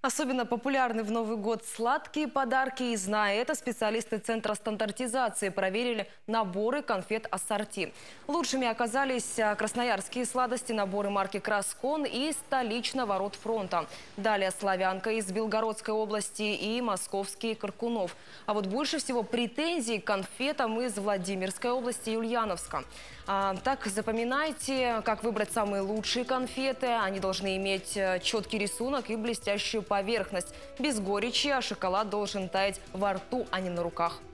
Особенно популярны в Новый год сладкие подарки. И зная это, специалисты Центра стандартизации проверили наборы конфет ассорти. Лучшими оказались красноярские сладости, наборы марки «Краскон» и столичного «Ротфронта». Далее «Славянка» из Белгородской области и московские «Каркунов». А вот больше всего претензий к конфетам из Владимирской области и Ульяновска. Так, запоминайте, как выбрать самые лучшие конфеты. Они должны иметь четкий рисунок и блестящую поверхность. Без горечи, а шоколад должен таять во рту, а не на руках.